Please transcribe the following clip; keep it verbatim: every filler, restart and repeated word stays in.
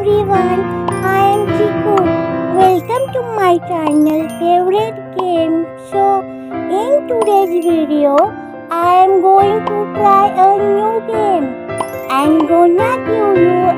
everyone, I am Chiku. Welcome to my channel favorite game. So in today's video I am going to try a new game. I'm gonna give you